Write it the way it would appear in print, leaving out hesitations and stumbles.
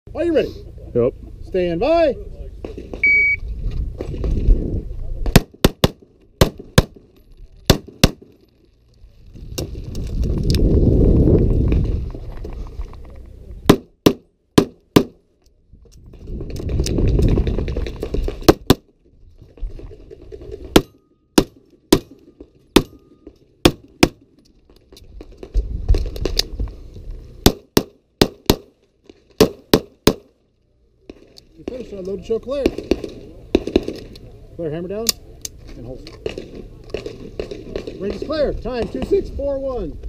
Are you ready? Yep. Stand by. You finish, load and show Claire. Claire, hammer down and hold. Range is clear. Time 2641.